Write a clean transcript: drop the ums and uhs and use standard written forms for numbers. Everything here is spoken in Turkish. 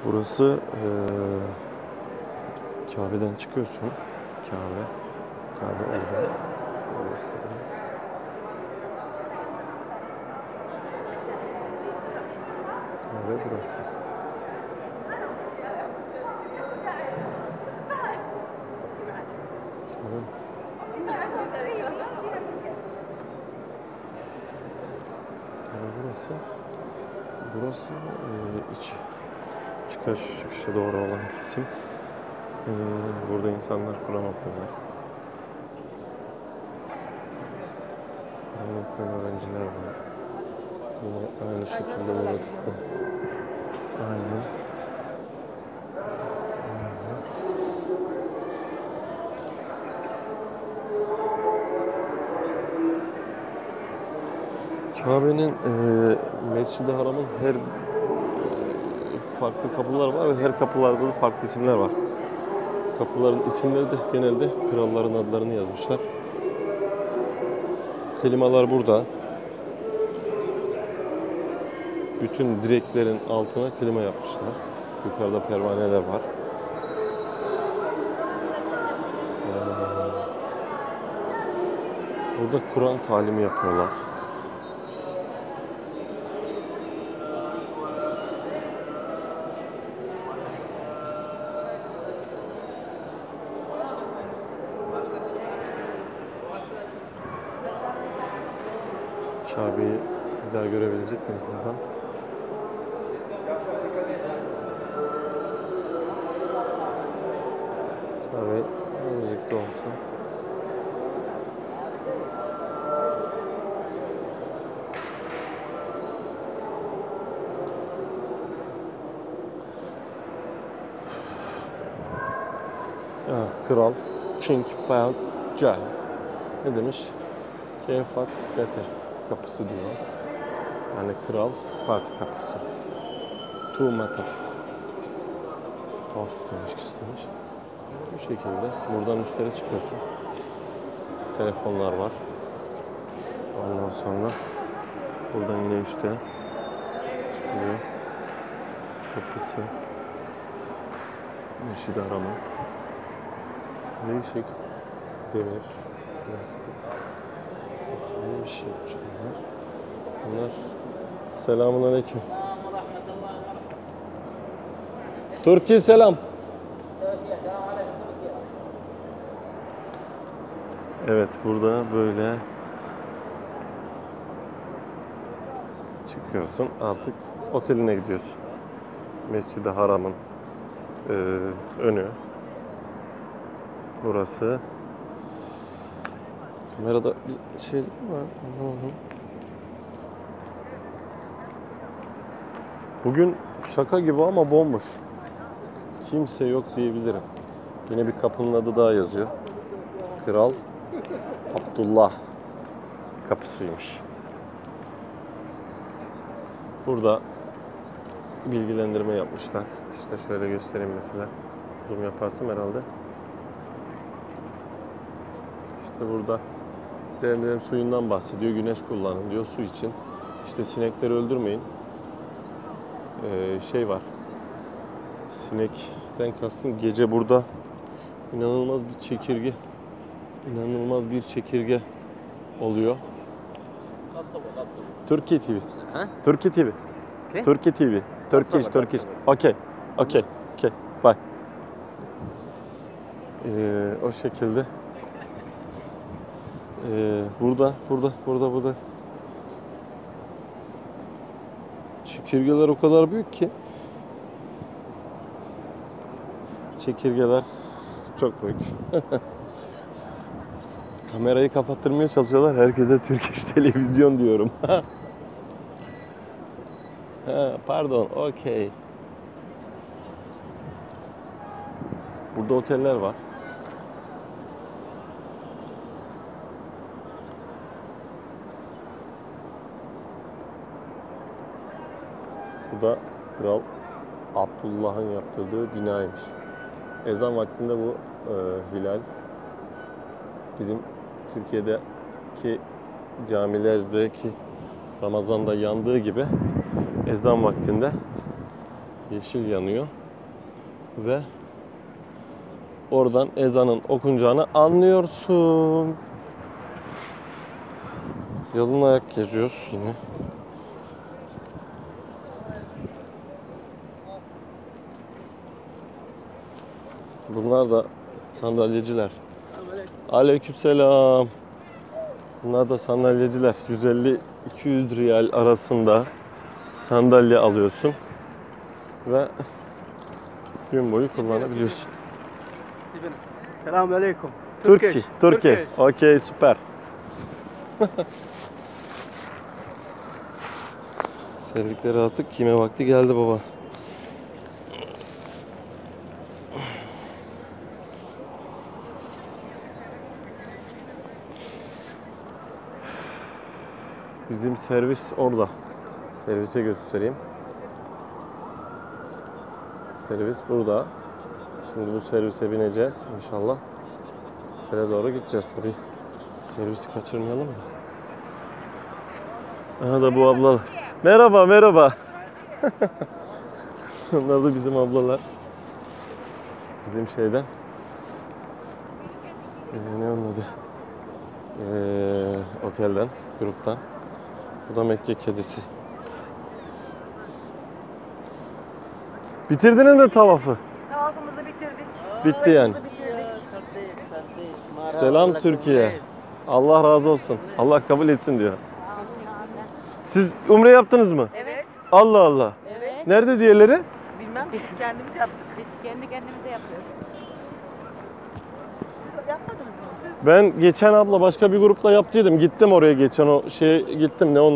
Burası Kabe'den çıkıyorsun. Kabe orada. Kabe burası. Kabe burası. Burası içi. Çıkışa doğru olan kesim. Burada insanlar Kur'an okuyorlar. Kur'an okuyan öğrenciler var. Yine aynı şekilde burası da. Aynen. Kabe'nin Mescid-i Haram'ın her farklı kapılar var ve her kapılarda da farklı isimler var. Kapıların isimleri de genelde kralların adlarını yazmışlar. Kelimeler burada. Bütün direklerin altına klima yapmışlar. Yukarıda pervaneler var. Burada Kur'an talimi yapıyorlar. Kabe'yi bir daha görebilecek miyiz buradan? Kabe azıcık da olsa. Kral King Fahd Cah. Ne demiş? King Fahd kapısı diyor. Yani Kral Fatih kapısı. Tuğmataf. Tuhaf demek istemiş. Bu şekilde buradan üstlere çıkıyorsun. Telefonlar var. Ondan sonra buradan yine üstte çıkıyor. Kapısı. Mescid-i Haram'ın. Değişik demir, plastik. Ne bir şey yapmışlar. Bunlar selamünaleyküm. Türkiye selam. Evet, burada böyle çıkıyorsun. Artık oteline gidiyorsun. Mescid-i Haram'ın önü. Burası. Kamerada bir şey var. Anlamadım. Bugün şaka gibi ama bomboş. Kimse yok diyebilirim. Yine bir kapının adı daha yazıyor. Kral Abdullah kapısıymış. Burada bilgilendirme yapmışlar. İşte şöyle göstereyim mesela. Zoom yaparsam herhalde. İşte burada Zemzem suyundan bahsediyor. Güneş kullanın diyor su için. İşte sinekleri öldürmeyin. Şey var. Sinekten kastım gece burada inanılmaz bir çekirge oluyor. Türkiye TV. Türkiye TV. Türkiye TV. Turkish. Okay. Bye. O şekilde. Burada. Çekirgeler o kadar büyük ki. Çekirgeler çok büyük. Kamerayı kapattırmaya çalışıyorlar. Herkese Turkish televizyon diyorum. Pardon, okey. Burada oteller var. Bu da Kral Abdullah'ın yaptırdığı binaymış. Ezan vaktinde bu hilal bizim Türkiye'deki camilerdeki Ramazan'da yandığı gibi ezan vaktinde Yeşil yanıyor. Ve oradan ezanın okunacağını anlıyorsun. Yalın ayak geziyoruz yine. Bunlar da sandalyeciler. Aleykümselam. Bunlar da sandalyeciler. 150-200 riyal arasında sandalye alıyorsun ve gün boyu kullanabiliyorsun. Selamünaleyküm. Türkiye. Okey, süper. Terlikleri attık. Yeme vakti geldi baba. Bizim servis orada. Servise göstereyim. Servis burada. Şimdi bu servise bineceğiz inşallah. Otele doğru gideceğiz tabii. Servisi kaçırmayalım da. Aha da bu ablalar. Merhaba. Onlar da bizim ablalar. Bizim şeyden. Ne onun adı? Otelden, gruptan. Bu da Mekke kedisi. Bitirdiniz mi tavafı? Tavafımızı bitirdik. Bitti yani. Bitirdik. Selam Türkiye. Allah razı olsun. Allah kabul etsin diyor. Siz umre yaptınız mı? Evet. Allah Allah. Evet. Nerede diğerleri? Bilmem biz kendimiz yaptık. Biz kendi kendimize yapıyoruz. Siz yapmadınız mı? Ben geçen abla başka bir grupla yaptıydım. Gittim oraya geçen o şeye gittim. Ne onun